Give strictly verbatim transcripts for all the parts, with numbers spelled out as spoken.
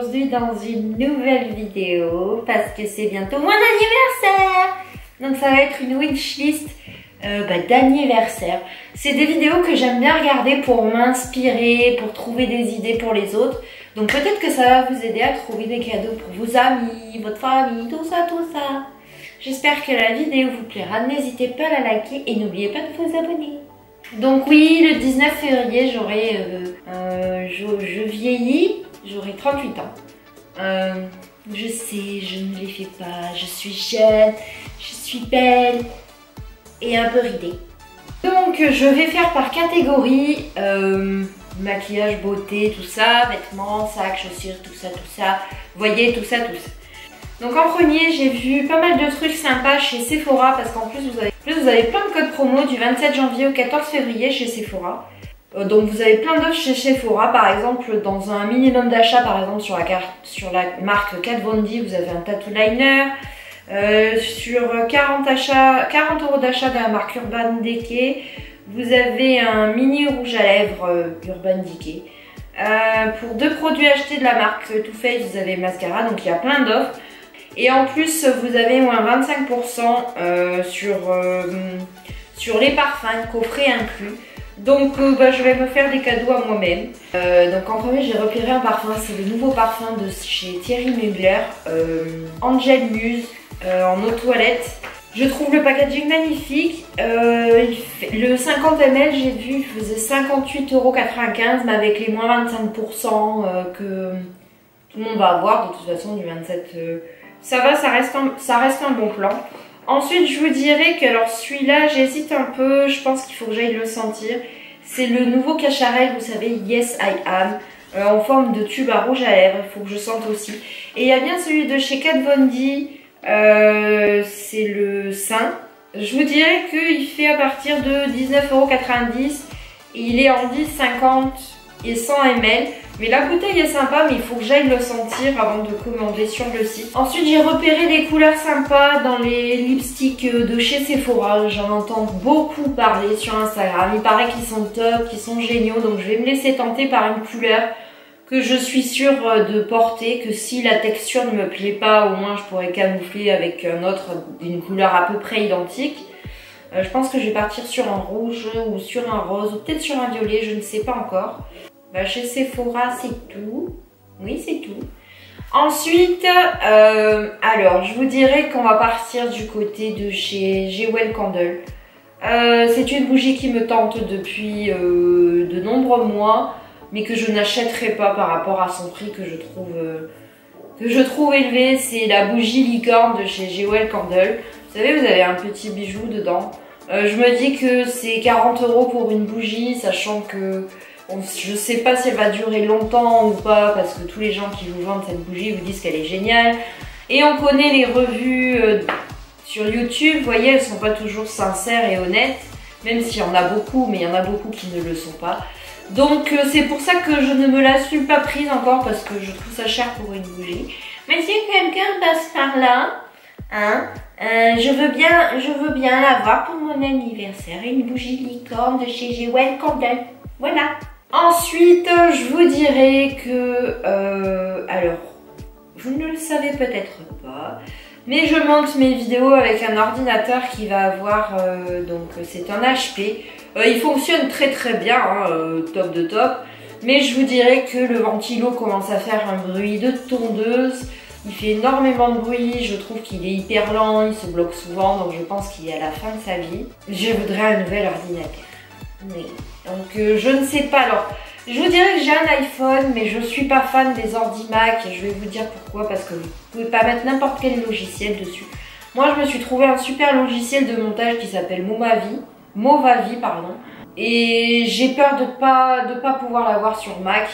aujourd'hui dans une nouvelle vidéo parce que c'est bientôt mon anniversaire. Donc ça va être une wishlist euh, bah, d'anniversaire. C'est des vidéos que j'aime bien regarder pour m'inspirer, pour trouver des idées pour les autres. Donc peut-être que ça va vous aider à trouver des cadeaux pour vos amis, votre famille, tout ça, tout ça. J'espère que la vidéo vous plaira. N'hésitez pas à la liker et n'oubliez pas de vous abonner. Donc oui, le dix-neuf février, j'aurai, euh, euh, je, je vieillis, j'aurai trente-huit ans. Euh, je sais, je ne les fais pas, je suis jeune, je suis belle et un peu ridée. Donc je vais faire par catégorie, euh, maquillage, beauté, tout ça, vêtements, sacs, chaussures, tout ça, tout ça. Vous voyez, tout ça, tout ça. Donc en premier, j'ai vu pas mal de trucs sympas chez Sephora parce qu'en plus vous avez, plus vous avez plein de codes promo du vingt-sept janvier au quatorze février chez Sephora. Euh, donc vous avez plein d'offres chez Sephora, par exemple dans un minimum d'achat, par exemple sur la carte, sur la marque Kat Von D, vous avez un tattoo liner. Euh, sur quarante achats, quarante euros d'achat de la marque Urban Decay, vous avez un mini rouge à lèvres euh, Urban Decay. Euh, pour deux produits achetés de la marque Too Faced, vous avez mascara, donc il y a plein d'offres. Et en plus, vous avez moins vingt-cinq pour cent euh, sur, euh, sur les parfums, coffret inclus. Donc euh, bah, je vais me faire des cadeaux à moi-même. Euh, donc en premier, j'ai repéré un parfum, c'est le nouveau parfum de chez Thierry Mugler, euh, Angel Muse, euh, en eau toilette. Je trouve le packaging magnifique. Euh, il fait, le cinquante millilitres, j'ai vu, il faisait cinquante-huit euros quatre-vingt-quinze, mais avec les moins vingt-cinq pour cent euh, que tout le monde va avoir de toute façon du vingt-sept. Euh, ça va, ça reste, un, ça reste un bon plan. Ensuite, je vous dirais que alors celui-là, j'hésite un peu, je pense qu'il faut que j'aille le sentir. C'est le nouveau Cacharel, vous savez, Yes I Am, euh, en forme de tube à rouge à lèvres, il faut que je sente aussi. Et il y a bien celui de chez Kat Von D, euh, c'est le Saint. Je vous dirais qu'il fait à partir de dix-neuf euros quatre-vingt-dix, et il est en dix, cinquante et cent millilitres. Mais la bouteille est sympa, mais il faut que j'aille le sentir avant de commander sur le site. Ensuite, j'ai repéré des couleurs sympas dans les lipsticks de chez Sephora. J'en entends beaucoup parler sur Instagram. Il paraît qu'ils sont top, qu'ils sont géniaux. Donc je vais me laisser tenter par une couleur que je suis sûre de porter. Que si la texture ne me plaît pas, au moins je pourrais camoufler avec un autre d'une couleur à peu près identique. Euh, je pense que je vais partir sur un rouge ou sur un rose ou peut-être sur un violet, je ne sais pas encore. Bah, chez Sephora, c'est tout. Oui, c'est tout. Ensuite, euh, alors, je vous dirais qu'on va partir du côté de chez Jewel Candle. Euh, c'est une bougie qui me tente depuis euh, de nombreux mois, mais que je n'achèterai pas par rapport à son prix que je trouve, euh, que je trouve élevé. C'est la bougie licorne de chez Jewel Candle. Vous savez, vous avez un petit bijou dedans. Euh, je me dis que c'est quarante euros pour une bougie, sachant que je sais pas si elle va durer longtemps ou pas, parce que tous les gens qui vous vendent cette bougie vous disent qu'elle est géniale. Et on connaît les revues euh, sur YouTube, vous voyez, elles sont pas toujours sincères et honnêtes, même s'il y en a beaucoup, mais il y en a beaucoup qui ne le sont pas. Donc euh, c'est pour ça que je ne me la suis pas prise encore, parce que je trouve ça cher pour une bougie. Mais si quelqu'un passe par là, hein, euh, je veux bien, je veux bien l'avoir pour mon anniversaire, une bougie licorne de chez Jewel Candle. Voilà. Ensuite, je vous dirais que, euh, alors, vous ne le savez peut-être pas, mais je monte mes vidéos avec un ordinateur qui va avoir, euh, donc c'est un H P. Euh, il fonctionne très très bien, hein, euh, top de top, mais je vous dirais que le ventilo commence à faire un bruit de tondeuse. Il fait énormément de bruit, je trouve qu'il est hyper lent, il se bloque souvent, donc je pense qu'il est à la fin de sa vie. Je voudrais un nouvel ordinateur. Oui. Donc euh, je ne sais pas, alors je vous dirais que j'ai un iPhone, mais je ne suis pas fan des ordi Mac et je vais vous dire pourquoi, parce que vous ne pouvez pas mettre n'importe quel logiciel dessus. Moi je me suis trouvé un super logiciel de montage qui s'appelle Movavi, Movavi pardon, et j'ai peur de pas, de pas pouvoir l'avoir sur Mac.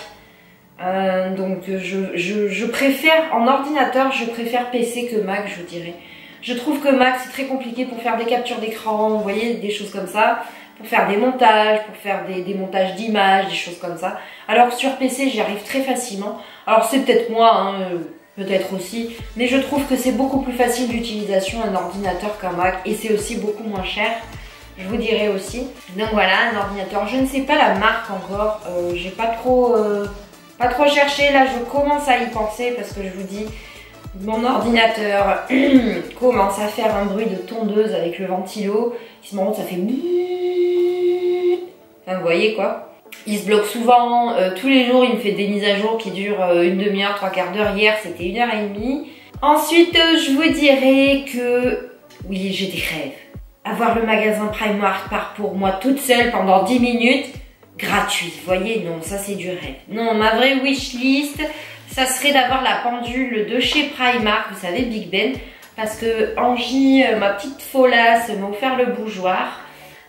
Euh, donc je, je, je préfère, en ordinateur, je préfère P C que Mac, je vous dirais. Je trouve que Mac c'est très compliqué pour faire des captures d'écran, vous voyez, des choses comme ça. Pour faire des montages, pour faire des, des montages d'images, des choses comme ça. Alors sur P C, j'y arrive très facilement. Alors c'est peut-être moi, hein, peut-être aussi, mais je trouve que c'est beaucoup plus facile d'utilisation un ordinateur qu'un Mac, et c'est aussi beaucoup moins cher, je vous dirais aussi. Donc voilà, un ordinateur, je ne sais pas la marque encore, euh, j'ai pas trop, euh, Pas trop chercher, là je commence à y penser parce que je vous dis, mon ordinateur commence à faire un bruit de tondeuse avec le ventilo. Qui se me rend, ça fait... Enfin, vous voyez quoi. Il se bloque souvent, euh, tous les jours il me fait des mises à jour qui durent euh, une demi-heure, trois quarts d'heure. Hier c'était une heure et demie. Ensuite euh, je vous dirais que... Oui, j'ai des rêves. Avoir le magasin Primark part pour moi toute seule pendant dix minutes. Gratuit, vous voyez, non, ça c'est du rêve. Non, ma vraie wishlist, ça serait d'avoir la pendule de chez Primark, vous savez, Big Ben, parce que Angie, ma petite folasse, m'a offert le bougeoir.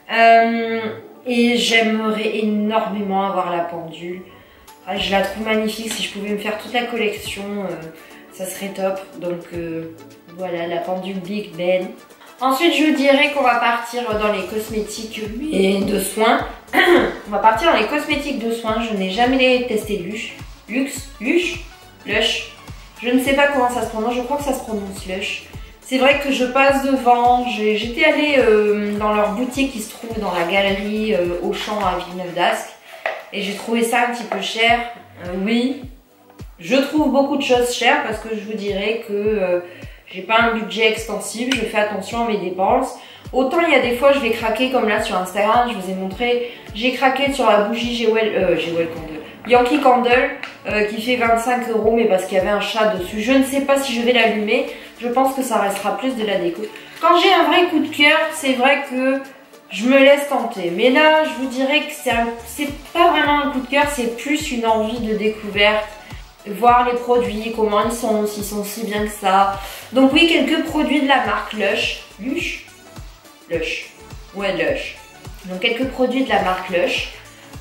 Euh, et j'aimerais énormément avoir la pendule. Ah, je la trouve magnifique, si je pouvais me faire toute la collection, euh, ça serait top. Donc euh, voilà, la pendule Big Ben. Ensuite, je dirais qu'on va partir dans les cosmétiques et de soins. On va partir dans les cosmétiques de soins. Je n'ai jamais testé Lush. Lux, Lush, Lush. Je ne sais pas comment ça se prononce. Je crois que ça se prononce Lush. C'est vrai que je passe devant. J'étais allée euh, dans leur boutique qui se trouve dans la galerie euh, Auchan à Villeneuve-d'Ascq. Et j'ai trouvé ça un petit peu cher. Euh, oui, je trouve beaucoup de choses chères parce que je vous dirais que... Euh, j'ai pas un budget extensible, je fais attention à mes dépenses. Autant il y a des fois je vais craquer comme là sur Instagram, je vous ai montré. J'ai craqué sur la bougie Jewel, euh, Jewel Candle, Yankee Candle euh, qui fait vingt-cinq euros mais parce qu'il y avait un chat dessus. Je ne sais pas si je vais l'allumer, je pense que ça restera plus de la déco. Quand j'ai un vrai coup de cœur, c'est vrai que je me laisse tenter. Mais là je vous dirais que c'est pas vraiment un coup de cœur, c'est plus une envie de découverte. Voir les produits, comment ils sont, s'ils sont si bien que ça. Donc oui, quelques produits de la marque Lush. Lush Lush. Ouais, Lush. Donc quelques produits de la marque Lush.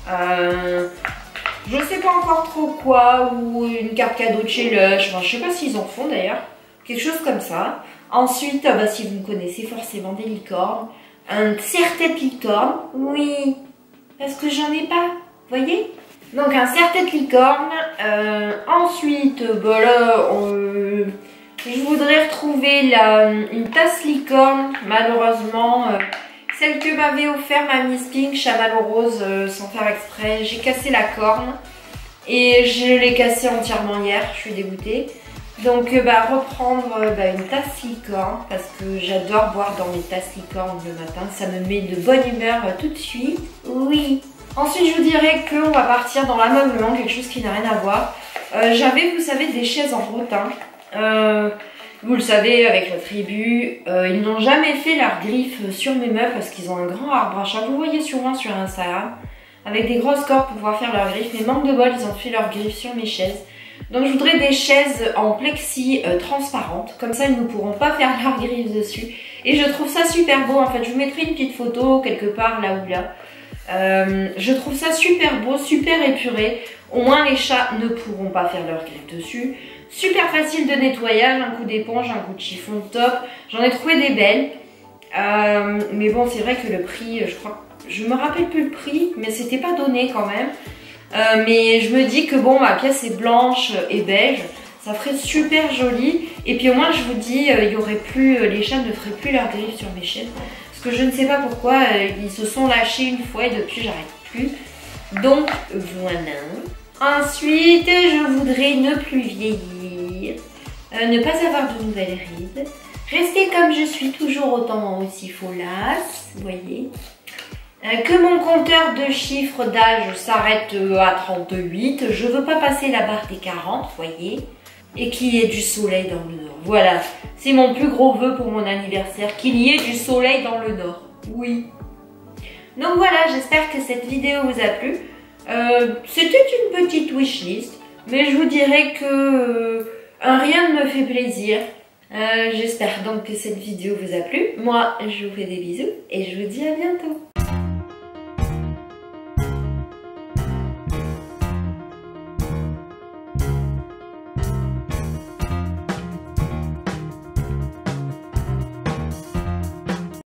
Euh, je sais pas encore trop quoi, ou une carte cadeau de chez Lush. Enfin, je sais pas s'ils en font d'ailleurs. Quelque chose comme ça. Ensuite, bah, si vous me connaissez forcément des licornes. Un serre-tête licorne. Oui, parce que j'en ai pas. Vous voyez? Donc un serre-tête licorne. Euh, ensuite, bah là, on, euh, je voudrais retrouver la, une tasse licorne. Malheureusement, euh, celle que m'avait offert ma Miss Pink Chamallow Rose euh, sans faire exprès. J'ai cassé la corne et je l'ai cassée entièrement hier. Je suis dégoûtée. Donc euh, bah, reprendre euh, bah, une tasse licorne parce que j'adore boire dans mes tasses licorne le matin. Ça me met de bonne humeur euh, tout de suite. Oui. Ensuite, je vous dirais qu'on va partir dans l'ameublement, quelque chose qui n'a rien à voir. Euh, J'avais, vous savez, des chaises en rotin. Euh, vous le savez, avec la tribu, euh, ils n'ont jamais fait leurs griffes sur mes meubles parce qu'ils ont un grand arbre à chat. Vous voyez sûrement sur Instagram, avec des grosses cordes pour pouvoir faire leurs griffes. Mais manque de bol, ils ont fait leurs griffes sur mes chaises. Donc je voudrais des chaises en plexi euh, transparentes. Comme ça, ils ne pourront pas faire leurs griffes dessus. Et je trouve ça super beau. En fait, je vous mettrai une petite photo quelque part là ou là. Euh, je trouve ça super beau, super épuré. Au moins les chats ne pourront pas faire leur griffe dessus. Super facile de nettoyage, un coup d'éponge, un coup de chiffon, top. J'en ai trouvé des belles. Euh, mais bon, c'est vrai que le prix, je crois, je me rappelle plus le prix, mais c'était pas donné quand même. Euh, mais je me dis que bon, ma pièce est blanche et beige. Ça ferait super joli. Et puis au moins, je vous dis, euh, il y aurait plus, les chats ne feraient plus leur griffe sur mes chaises. Parce que je ne sais pas pourquoi, euh, ils se sont lâchés une fois et depuis j'arrête plus. Donc voilà. Ensuite, je voudrais ne plus vieillir, euh, ne pas avoir de nouvelles rides, rester comme je suis, toujours autant aussi folasse, vous voyez. Euh, que mon compteur de chiffres d'âge s'arrête à trente-huit, je veux pas passer la barre des quarante, vous voyez. Et qu'il y ait du soleil dans le nord. Voilà, c'est mon plus gros vœu pour mon anniversaire, qu'il y ait du soleil dans le nord. Oui. Donc voilà, j'espère que cette vidéo vous a plu. Euh, C'était une petite wishlist, mais je vous dirais que euh, rien ne me fait plaisir. Euh, j'espère donc que cette vidéo vous a plu. Moi, je vous fais des bisous et je vous dis à bientôt.